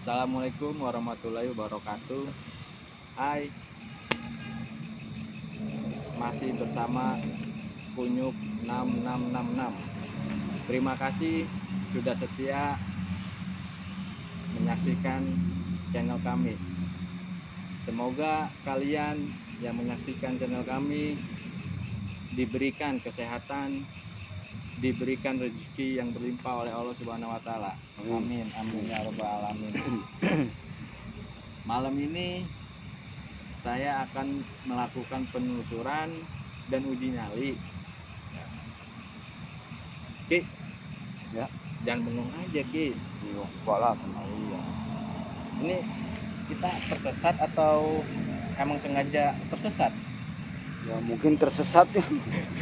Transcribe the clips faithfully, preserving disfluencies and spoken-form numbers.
Assalamualaikum warahmatullahi wabarakatuh. Hai, masih bersama Kunyuk enam enam enam enam. Terima kasih sudah setia menyaksikan channel kami. Semoga kalian yang menyaksikan channel kami diberikan kesehatan, diberikan rezeki yang berlimpah oleh Allah Subhanahu wa taala. Amin amin ya rabbal alamin. Malam ini saya akan melakukan penelusuran dan uji nyali. Ki, ya, jangan bengong aja Ki. iya, lah, Iya. Ini kita tersesat atau emang sengaja tersesat? ya mungkin tersesat ya.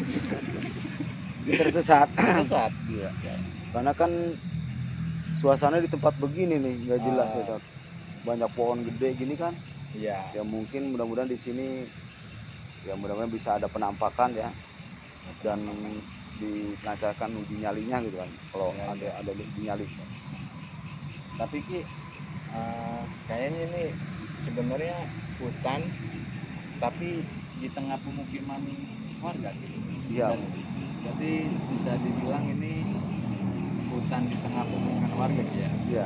tersesat. Tersesat. Iya. Karena kan suasana di tempat begini nih nggak jelas Ah. ya, Tat. Banyak pohon gede gini kan. Iya. Ya mungkin mudah-mudahan di sini ya mudah-mudahan bisa ada penampakan ya, dan dilancarkan uji nyalinya gitu kan. Kalau Ya, ada ya. ada uji nyali. Tapi Ki, uh, kayaknya ini sebenarnya hutan, tapi di tengah pemukiman warga Ki. Iya. Dan jadi bisa dibilang ini hutan di tengah pemukiman warga Ki, ya. Iya.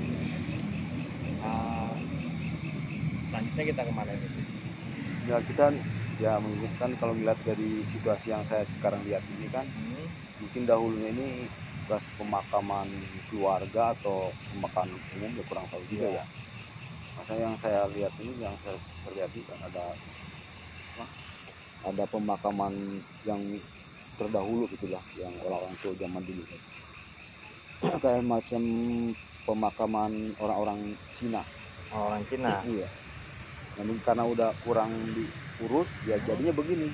Uh, selanjutnya kita kemana ini Ki? Ya kita ya mengikutkan kalau melihat dari situasi yang saya sekarang lihat ini kan, Hmm. mungkin dahulunya ini bekas pemakaman keluarga atau pemakaman umum ya kurang tahu juga Ya. ya. Masa yang saya lihat ini yang saya terlihat ini kan ada apa, ada pemakaman yang terdahulu gitulah, yang orang-orang tua zaman dulu kayak macam pemakaman orang-orang Cina. Orang Cina. Iya. Namun karena udah kurang diurus ya jadinya begini.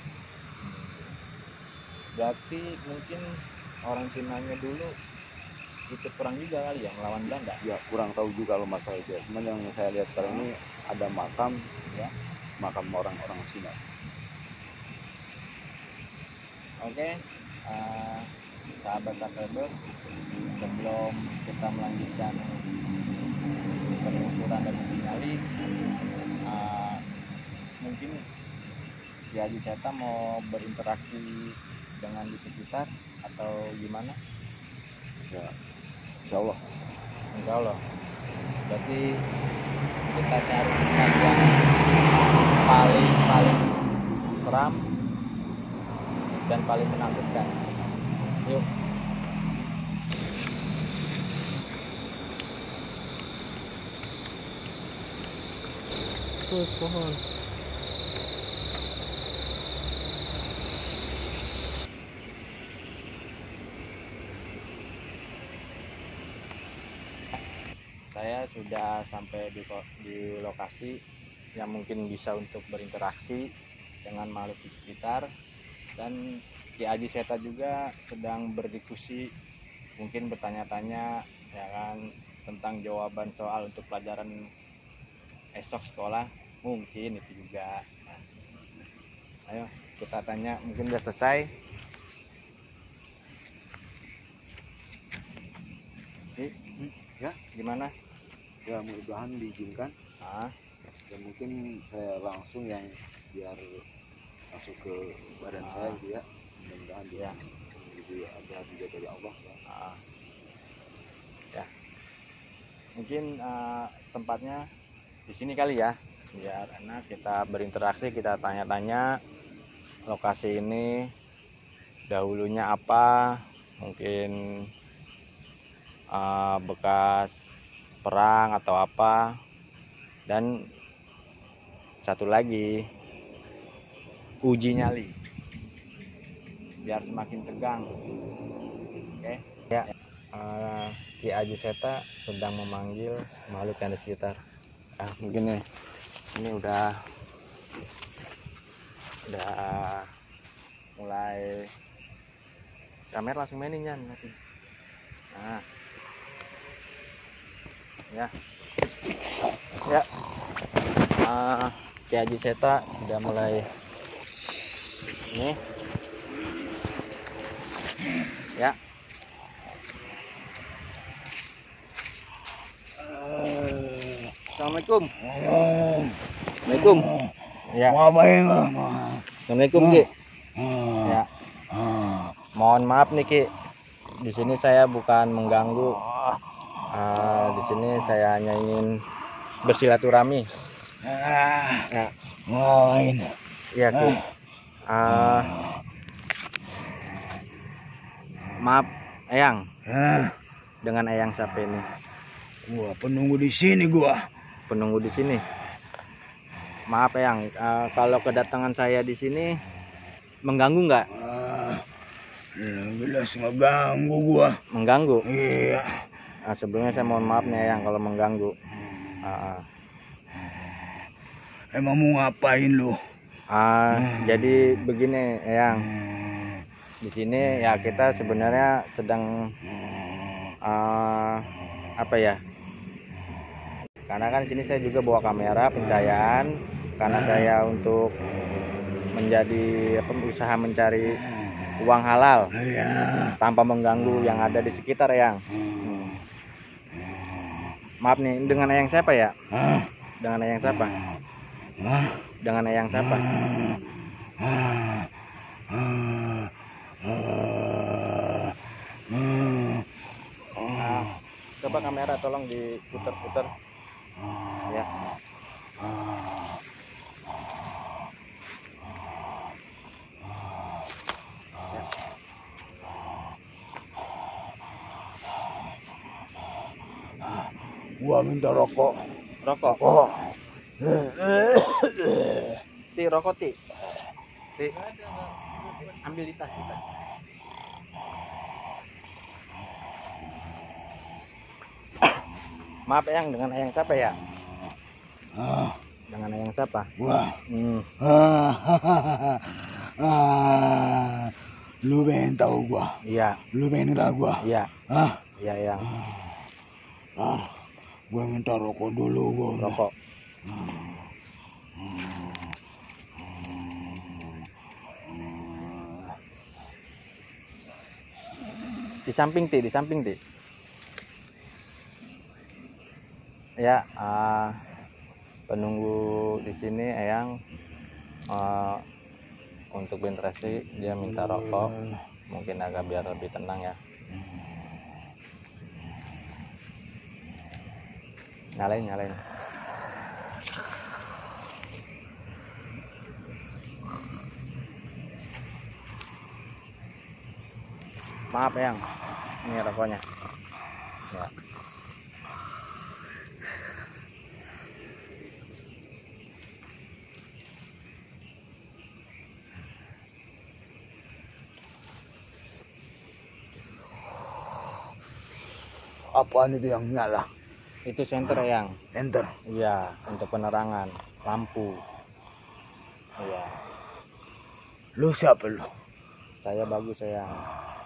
Berarti mungkin orang Cinanya dulu ikut perang juga kali ya, melawan Belanda. Ya kurang tahu juga kalau masalah itu. Cuman yang saya lihat sekarang ini ada makam ya, makam orang-orang Cina. Oke, uh, sahabat subscriber, sebelum kita melanjutkan penelusuran dan uji nyali, uh, mungkin si Haji Seta mau berinteraksi dengan di sekitar atau gimana? Ya, insya Allah. Insya Allah. Berarti kita cari tempat yang paling paling seram dan paling menakutkan. Yuk. Terus pohon. Saya sudah sampai di, di lokasi yang mungkin bisa untuk berinteraksi dengan makhluk di sekitar, dan Ki Haji Seta juga sedang berdiskusi, mungkin bertanya-tanya ya kan tentang jawaban soal untuk pelajaran esok sekolah, mungkin itu juga. Nah, ayo kita tanya, mungkin udah selesai. Nih, Ya, gimana? ya mudah-mudahan diizinkan. Ah, Dan mungkin saya langsung yang biar masuk ke badan Ah. saya gitu ya. Mudah-mudahan dia Ya. gitu ada juga dari Allah ya. ah. Ya, mungkin uh, tempatnya di sini kali ya, biar enak kita berinteraksi, kita tanya-tanya lokasi ini dahulunya apa, mungkin uh, bekas perang atau apa, dan satu lagi uji nyali biar semakin tegang. Oke ya. uh, Ki Haji Seta sedang memanggil makhluk yang di sekitar. Ah, mungkin nih ini udah udah mulai kamera langsung mainin ya nanti. Nah ya ya uh, Ki Haji Seta sudah mulai ini ya. Uh, Assalamualaikum. Eh, Assalamualaikum. Ya. Ngapain lo? Assalamualaikum Ki. Ah, Ya. ah, Mohon maaf nih Ki. Di sini saya bukan mengganggu. Ah, di sini saya hanya ingin bersilaturahmi. ah, Ya. ngapain? Iya Ki. Ah, maaf Eyang. Ah, Dengan Eyang siapa ini? gua penunggu di sini gua. Penunggu di sini. Maaf Eyang, ah, kalau kedatangan saya di sini mengganggu nggak? Ah, jelas ngeganggu gua. Mengganggu. Iya. Ah, sebelumnya saya mohon maaf nih Eyang kalau mengganggu. Ah, ah. Emang mau ngapain lu? Ah, jadi begini Eyang. Di sini ya kita sebenarnya sedang ah, apa ya? Karena kan di sini saya juga bawa kamera pencahayaan karena saya untuk menjadi apa, usaha mencari uang halal Iya. tanpa mengganggu yang ada di sekitar Eyang. Maaf nih, dengan Eyang siapa ya? Ah, Dengan Eyang siapa? ah, Dengan Eyang siapa? ah, ah, ah, Ah, coba kamera tolong diputar-putar ya. gua minta rokok. Rokok. Oh. Ti rokok ti. Ti. Ambil di tas kita. Maaf Eyang, dengan Eyang siapa ya? Ah, Dengan Eyang siapa? gua. Hmm. Ah, ah, lu pengen tahu gua? Iya, Lu pengen tahu gua? iya, Ah, iya Eyang. ah, gua minta rokok dulu gua. Rokok. Di samping ti, di samping ti. Ya, ah, penunggu di sini Eyang ah, untuk berinteraksi dia minta rokok, mungkin agak biar lebih tenang ya. Nyalain, nyalain. Maaf Eyang, ini rokoknya. Ya. Apaan itu yang nyala? Itu senter Eyang. Enter. Iya, untuk penerangan lampu. Iya, Lu siapa lu? saya bagus Eyang.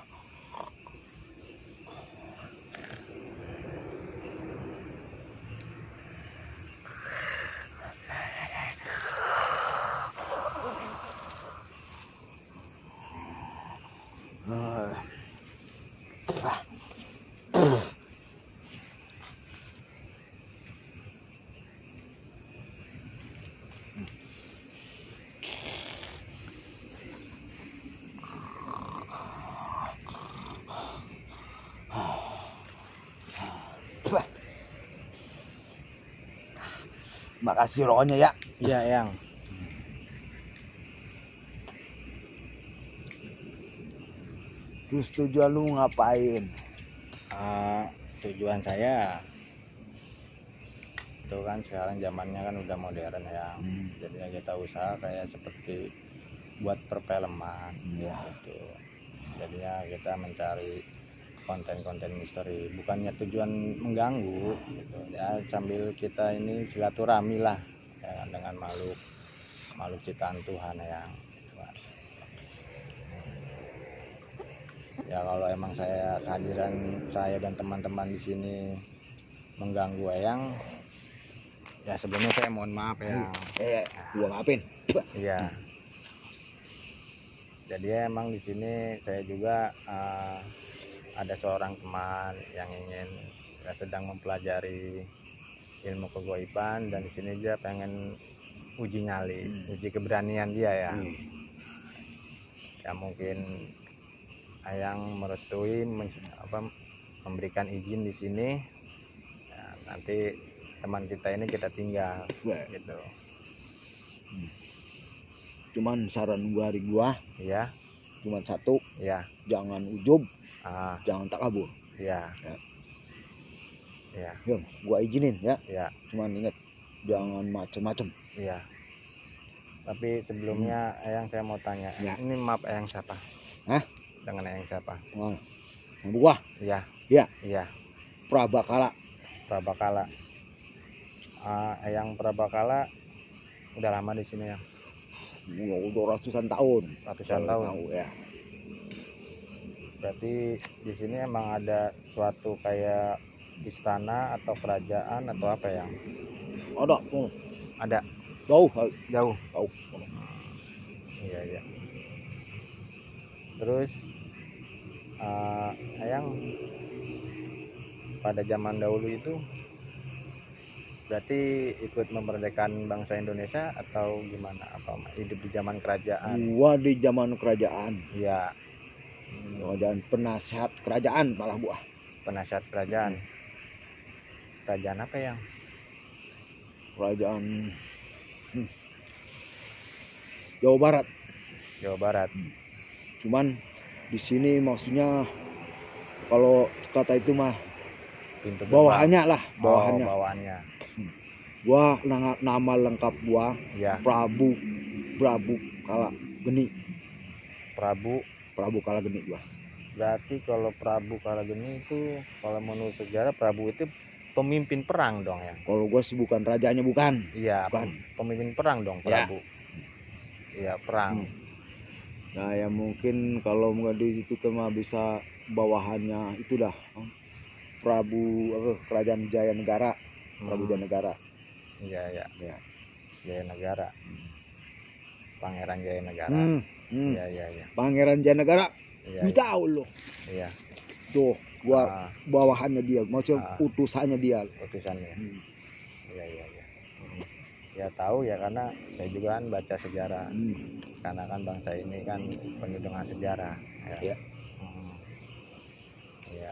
Ah. Makasih rokoknya ya. Iya Eyang. Terus tujuan lu ngapain? Ah, tujuan saya itu kan sekarang zamannya kan udah modern ya. Hmm. Jadi kita usaha kayak seperti buat perfilman Iya. gitu. Jadinya kita mencari konten-konten misteri, bukannya tujuan mengganggu gitu ya, sambil kita ini silaturahmi lah ya, dengan makhluk makhluk ciptaan Tuhan ya. Ya kalau emang saya kehadiran saya dan teman-teman di sini mengganggu Eyang, ya sebelumnya saya mohon maaf ya. Eh, gua maafin. Iya. Jadi emang di sini saya juga uh, ada seorang teman yang ingin ya, sedang mempelajari ilmu kegabutan goiban, dan di sini dia pengen uji nyali, Hmm. uji keberanian dia ya. Hmm. Ya mungkin Ayang merestui men- apa, memberikan izin di sini. Ya, nanti teman kita ini kita tinggal Wah, gitu. cuman saran gua hari gua Iya, cuman satu, iya. jangan ujub, Ah, jangan takabur. iya. Ya. Iya, Ya, gua izinin ya, iya, cuman ingat jangan macem-macem. iya. Tapi sebelumnya Ayang saya mau tanya, Ya. ini map Ayang siapa? Hah? Dengan Ayang siapa? Nah, yang gua Iya. Iya. Iya, Prabakala. Prabakala. Ah, Ayang Prabakala udah lama di sini ya? Ya, udah ratusan tahun. Ratusan Kalau tahun. tahu ya. Berarti di sini emang ada suatu kayak istana atau kerajaan atau apa ya? Ada, oh, Ada jauh, jauh. jauh. Iya, iya. Terus ah, Ayang pada zaman dahulu itu berarti ikut memerdekakan bangsa Indonesia atau gimana? Apa hidup di zaman kerajaan? Gua di zaman kerajaan, Iya. kerajaan penasihat kerajaan malah gua. Penasihat kerajaan. Kerajaan apa yang? Kerajaan hmm, Jawa Barat. Jawa Barat. Cuman di sini maksudnya kalau kata itu mah Pintu bawahannya lah, gerbang. bawahannya. Oh, bawahannya. Gua nama, nama lengkap gua Ya, Prabu Prabu Kala Geni. Prabu. Prabu Kala Geni gua. Berarti kalau Prabu Kalageni itu kalau menurut sejarah Prabu itu pemimpin perang dong ya? Kalau gua sih bukan rajanya, bukan. Iya, Bukan. pemimpin perang dong Ya. Prabu. Iya, perang. Hmm. Nah ya mungkin kalau nggak di situ cuma bisa bawahannya itulah Prabu eh, Kerajaan Jaya Negara, Prabu Hmm. Jaya Negara. Iya, iya. Ya. Jaya Negara. Pangeran Jaya Negara. Hmm, hmm. Iya, iya, iya. Pangeran Jaya Negara, Iya, lu iya. tahu lo. Iya. Tuh, gua Ah, bawahannya dia, maksudnya Ah. utusannya dia. utusannya. Hmm. Iya, iya, iya. Hmm. Ya tahu ya, karena saya juga kan baca sejarah. Hmm. Karena kan bangsa ini kan penuh dengan sejarah. Ya. Ya. Hmm. Iya.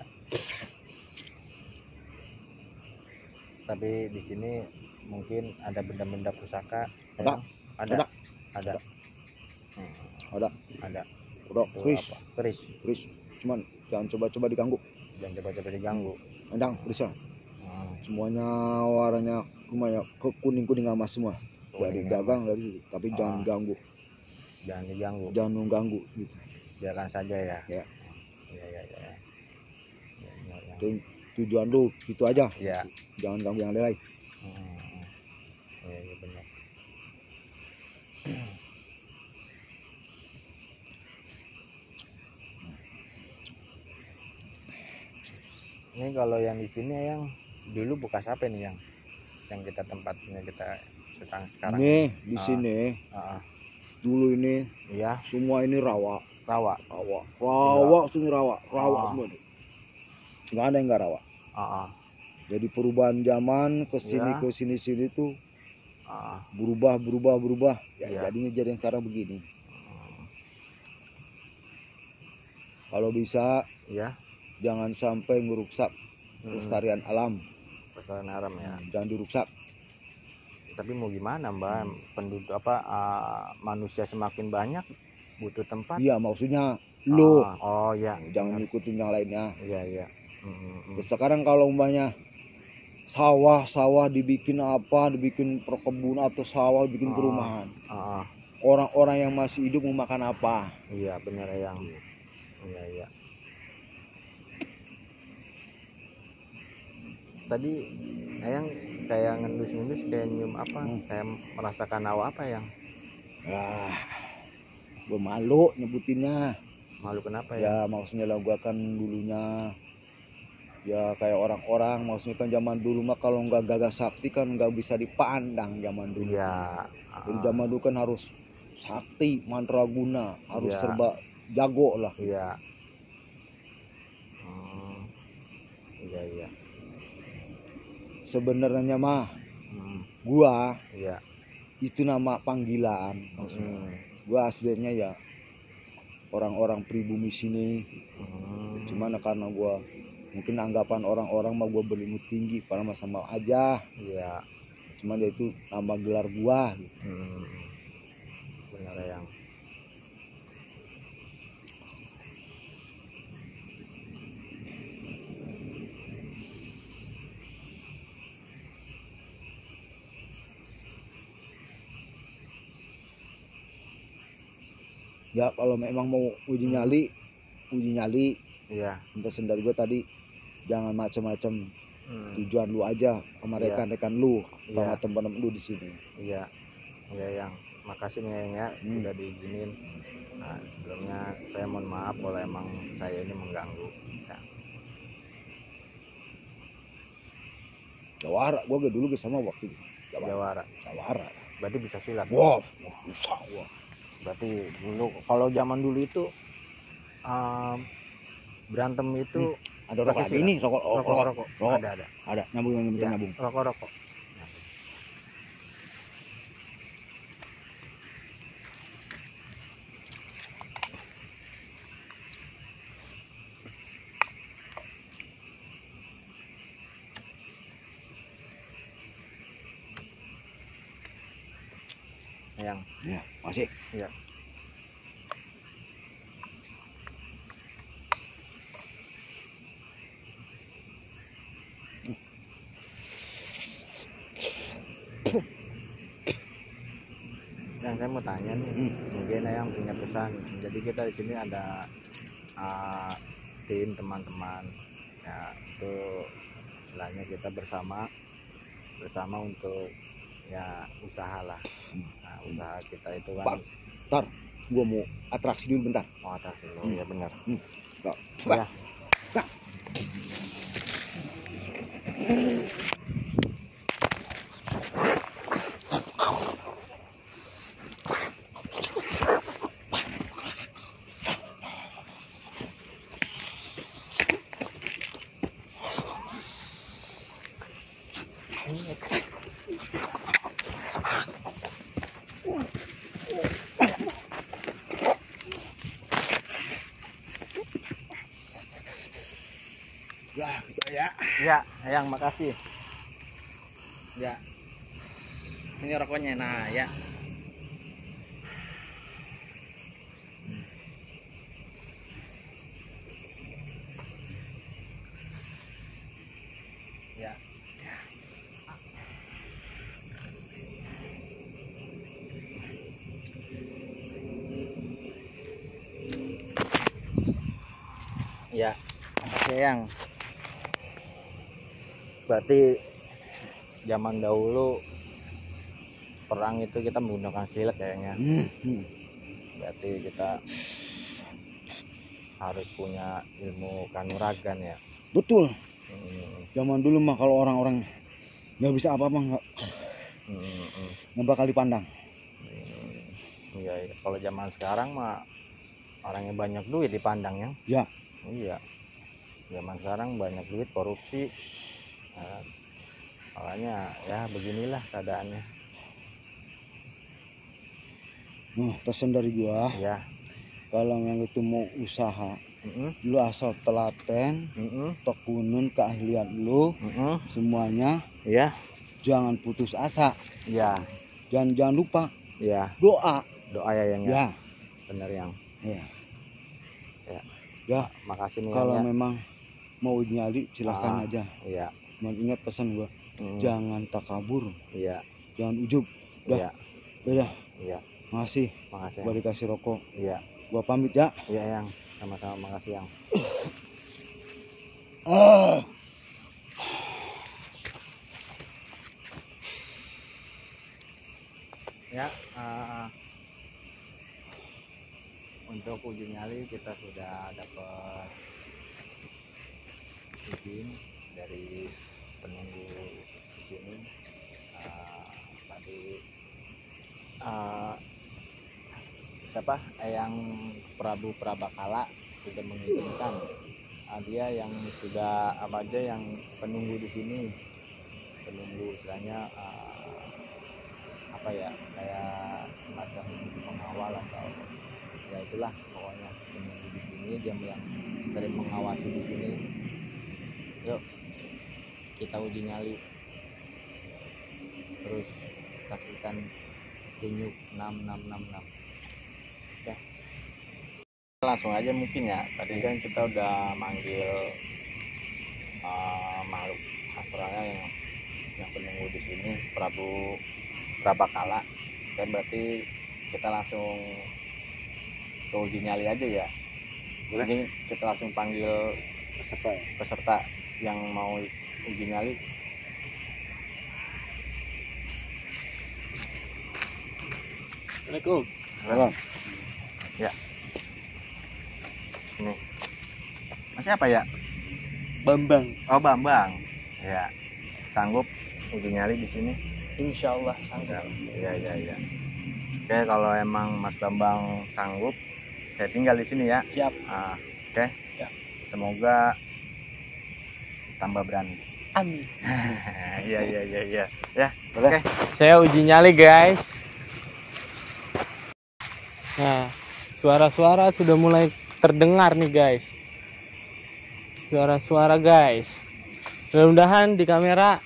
Tapi di sini mungkin ada benda-benda pusaka. Ada. ya? Ada. Ada. Ada. Ada. Hmm. Ada. Ada. Udah, Itu Chris, apa? Keris. Chris. Cuman jangan coba-coba diganggu. Jangan coba-coba diganggu. Endang, Chris ya. Hmm. Semuanya warnanya lumayan ke kuning-kuning emas semua. Dari Kuning dagang dari tapi Ah. jangan ganggu, Jangan diganggu. jangan mengganggu gitu. Biarkan saja ya. Ya. Iya, iya, iya. Ya, benar, ya. Itu tujuan lu gitu aja. Iya. Jangan ganggu yang lain. Hmm. Iya, iya, benar. Ini kalau yang di sini yang dulu bekas apa nih yang yang kita tempatnya kita sekarang sekarang Nih di Ah. sini Ah, dulu ini iya, semua ini rawa, rawa. rawa, rawa semua rawa, rawa Ah. semua. Nggak ada yang nggak rawa. Ah, ah, Jadi perubahan zaman ke sini Ya. ke sini sini tuh ah. berubah berubah berubah. Ya, Iya. jadinya jadi yang sekarang begini. Hmm. Kalau bisa Iya. jangan sampai merusak Hmm. kelestarian alam. Pelestarian alam ya. Jangan dirusak. Tapi mau gimana Mbak, penduduk apa ah, manusia semakin banyak butuh tempat. Iya maksudnya lu Ah, oh ya. jangan ikutin yang lainnya. Iya, iya. Hmm, hmm, hmm. Terus sekarang kalau umpamanya sawah-sawah dibikin apa, dibikin perkebunan atau sawah bikin Ah. perumahan. Ah, ah. Orang-orang yang masih hidup mau makan apa? Iya, benar yang. Iya, iya. Tadi Ayang kayak ngendus-ngendus kayak nyium apa? Hmm. Kayak merasakan hawa apa yang? Ah, gue malu nyebutinnya. Malu kenapa ya? Ya maksudnya lah gua kan dulunya ya kayak orang-orang, maksudnya kan zaman dulu mah kalau nggak gagah sakti kan nggak bisa dipandang zaman dulu. Iya. Jadi ah, zaman dulu kan harus sakti, mandraguna, harus Iya. serba jago lah. Iya. Hmm. Iya, iya. Sebenarnya mah Hmm. Gua Iya. itu nama panggilan. Hmm. Gua aslinya ya orang-orang pribumi sini. Hmm. Cuman karena gua mungkin anggapan orang-orang mah gua berilmu tinggi, padahal mah sama aja. Iya. Cuman dia itu nama gelar gua gitu. Hmm. Benar yang. Ya kalau memang mau uji nyali, uji nyali. Iya. Pesan dari gua tadi jangan macam-macam. Hmm. Tujuan lu aja sama Iya. rekan-rekan lu, Iya. sama teman-teman lu di sini. Iya. Iya yang. Makasih nih Yang ya Hmm. sudah diizinin. Nah, sebelumnya saya mohon maaf kalau emang saya ini mengganggu. Ya. Jawara, gua ke dulu ke sama waktu itu. Jawara. Jawara. Berarti bisa silat. Wah, susah gua. Berarti dulu kalau zaman dulu itu um, berantem itu Hmm. Ada rokok pakai lagi silat. ini, rokok, rokok, rokok rokok. rokok. Ada ada. Ada, nyambung nyambung Ya, nyambung. rokok rokok. Yang. Ya, masih. Iya. Yang saya mau tanya nih, Hmm. mungkin yang punya pesan. Jadi kita di sini ada uh, tim teman-teman, ya itu istilahnya kita bersama bersama untuk ya usaha lah. Nah, usaha kita itu kan. Pak, ntar gua mau atraksi dulu bentar. Oh, atas dulu. Hmm. Ya benar. Hmm. Pak, Ya. Pak. Lah, gitu ya. Ya, yang makasih. Ya, ini rokoknya. Nah ya, ya, Ya, makasih yang. berarti zaman dahulu perang itu kita menggunakan silat kayaknya. Hmm. Hmm. Berarti kita harus punya ilmu kanuragan ya. Betul. Hmm. Zaman dulu mah kalau orang-orang nggak bisa apa-apa nggak Hmm. Hmm. nggak bakal dipandang. Hmm. Iya, iya. Kalau zaman sekarang mah orang yang banyak duit dipandangnya. Ya. Iya. Zaman sekarang banyak duit, korupsi. Nah, makanya ya beginilah keadaannya. Nah, pesan dari gua, Ya. kalau yang itu mau usaha, Mm-mm. lu asal telaten, Mm-mm. tekunin keahlian lu, Mm-mm. semuanya, Ya. jangan putus asa, Ya. jangan jangan lupa Ya. doa. Doa ya yang ya. Ya, Benar yang. ya. Ya. Ya, Makasih nih kalau Yang, ya. memang mau nyali silahkan Ah. aja. Iya. Cuman ingat pesan gua, Mm. jangan takabur, Iya. jangan ujub. Dah. Iya. Ya, Iya. makasih. Makasih. Gua Yang. dikasih rokok. Iya. Gua pamit ya. Iya yang. Sama-sama makasih yang. Ah. Ya. Uh, untuk uji nyali kita sudah dapat izin dari penunggu di sini. Uh, tadi uh, siapa yang Prabu Prabakala sudah mengizinkan. Uh, dia yang sudah apa aja yang penunggu di sini penunggu istilahnya uh, apa ya, kayak semacam pengawal atau ya itulah pokoknya penunggu di sini, dia yang sering mengawasi di sini. Yuk kita uji nyali, terus saksikan tunjuk enam enam enam enam. Oke, langsung aja mungkin ya. Tadi kan kita udah manggil uh, makhluk astralnya yang yang penunggu di sini, Prabu Prabakala. Dan berarti kita langsung ke uji nyali aja ya. Boleh. Jadi kita langsung panggil Peserta ya? peserta yang mau uji nyali. Assalamualaikum. Halo. Ya. Ini. Masih apa ya? Bambang. Oh, Bambang. Ya. Sanggup uji nyali di sini? Insya Allah sanggup. Iya, iya, iya. Oke, kalau emang Mas Bambang sanggup, saya tinggal di sini ya. Siap. Ah, oke. Ya. Semoga tambah berani. Amin. Iya, iya, iya, iya. Ya, Boleh. oke. Saya uji nyali guys. Nah, suara-suara sudah mulai terdengar nih guys. Suara-suara guys. Mudah-mudahan di kamera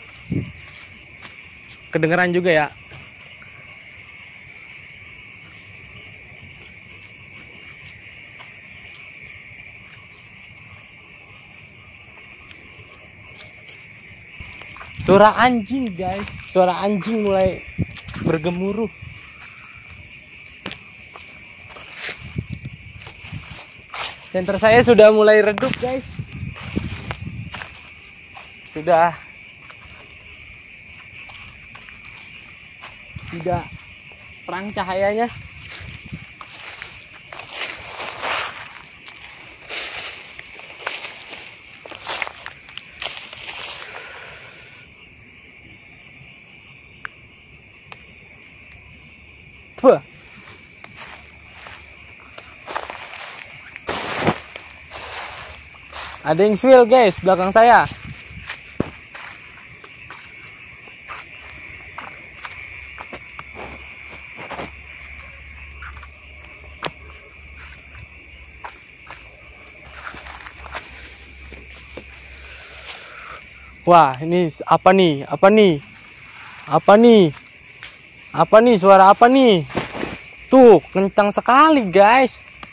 kedengeran juga ya. Suara anjing guys, suara anjing mulai bergemuruh. Senter saya sudah mulai redup guys. Sudah tidak terang cahayanya. Tuh. Ada yang swil guys belakang saya. Wah, ini apa nih? Apa nih? Apa nih? Apa nih? Suara apa nih? Tuh, kencang sekali, guys.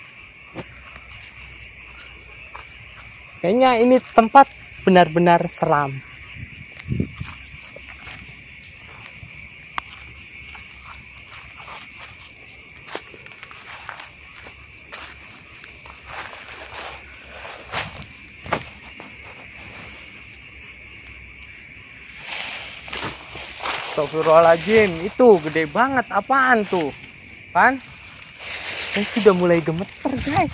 Kayaknya ini tempat benar-benar seram. Astagfirullahaladzim, itu gede banget, apaan tuh? Kan? Ini sudah mulai gemeter, guys.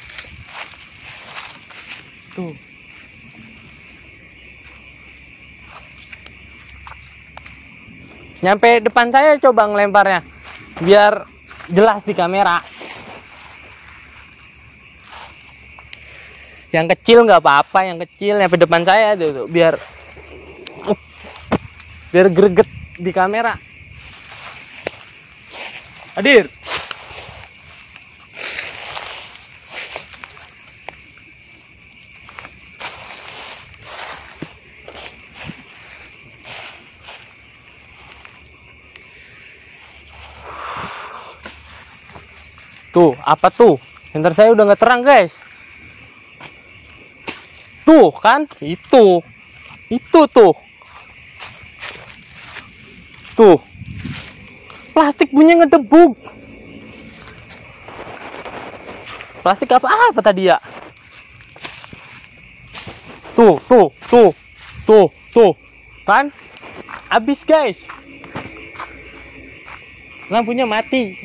Tuh. Nyampe depan saya coba ngelemparnya. Biar jelas di kamera. Yang kecil nggak apa-apa, yang kecil nyampe depan saya tuh, tuh. biar uh, biar greget di kamera. Hadir. Tuh, apa tuh? Senter saya udah nggak terang, guys. Tuh, kan? Itu. Itu tuh. Tuh. Plastik bunyinya ngedebuk. Plastik apa apa tadi ya? Tuh, tuh, tuh. Tuh, tuh. Kan? Habis, guys. Lampunya mati.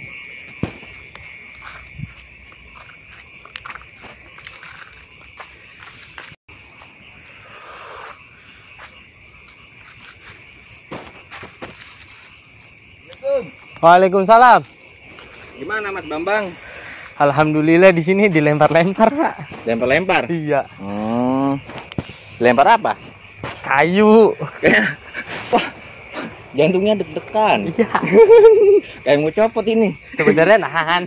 Waalaikumsalam. Gimana Mas Bambang? Alhamdulillah di sini dilempar-lempar, Pak. Lempar-lempar? Iya. Hmm. Lempar apa? Kayu. Jantungnya deg-degan. Iya. Kayak mau copot ini. Sebenarnya nahan.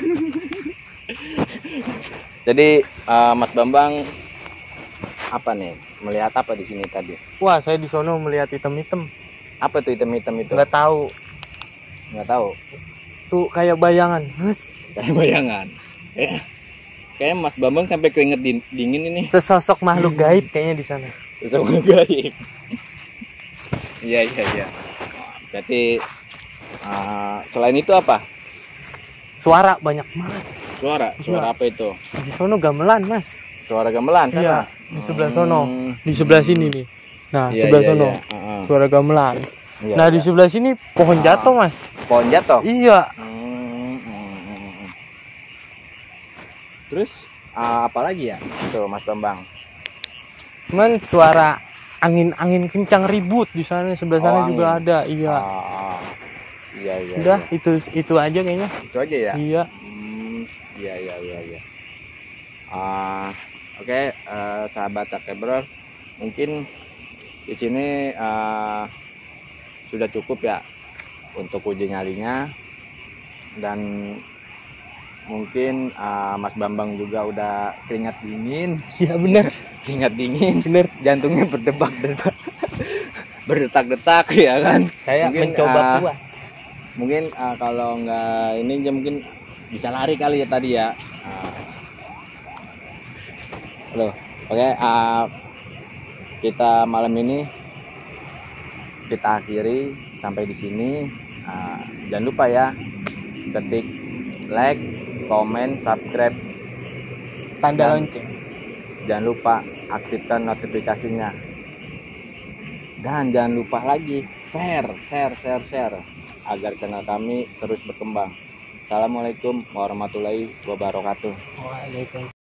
Jadi eh, Mas Bambang apa nih? Melihat apa di sini tadi? Wah, saya di sono melihat hitam-hitam. Apa tuh hitam-hitam itu? Nggak tahu. Nggak tahu. Tuh kayak bayangan. Hus, Kayak bayangan. Kayak kayak Mas Bambang sampai keringet din- dingin ini. sesosok makhluk gaib kayaknya di sana. Sama gaib. Iya iya iya. Berarti eh, selain itu apa? Suara banyak banget. Suara. Suara apa itu? Di sono gamelan, Mas. Suara gamelan kan? Iya, di sebelah sono. Hmm. Di sebelah sini nih. Nah, Iya, sebelah iya, sono. iya. Heeh. Suara gamelan. Iya, Nah, iya. di sebelah sini pohon Ah. jatuh, Mas. Pohon jatuh. Iya. Hmm, hmm, hmm, hmm. Terus uh, apa lagi ya? Tuh Mas Bambang. Cuman suara angin-angin kencang ribut di sana, sebelah sana Oh, juga angin. ada. Iya. Ah, iya iya. Udah, iya. itu itu aja kayaknya. Itu aja ya. Iya. Hmm, iya iya iya iya. Ah, oke, eh, sahabat Takebrol, mungkin di sini eh, sudah cukup ya untuk uji nyalinya, dan mungkin eh, Mas Bambang juga udah keringat dingin, Iya benar. keringat dingin, Benar. jantungnya berdetak-detak, berdetak-detak ya kan. Saya Mungkin, mencoba ah, kuat. Mungkin uh, kalau nggak ini aja mungkin bisa lari kali ya tadi ya. Uh, loh, oke. uh, kita malam ini kita akhiri sampai di sini. Uh, jangan lupa ya, ketik like, comment, subscribe, Tanda dan- lonceng. jangan lupa aktifkan notifikasinya. Dan jangan lupa lagi share, share, share, share agar channel kami terus berkembang. Assalamualaikum warahmatullahi wabarakatuh. Waalaikumsalam.